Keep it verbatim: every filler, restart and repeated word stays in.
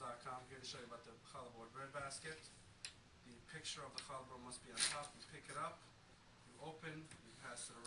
dot com, here to show you about the Challah Board Bread Basket. The picture of the challah board must be on top. You pick it up, you open, you pass it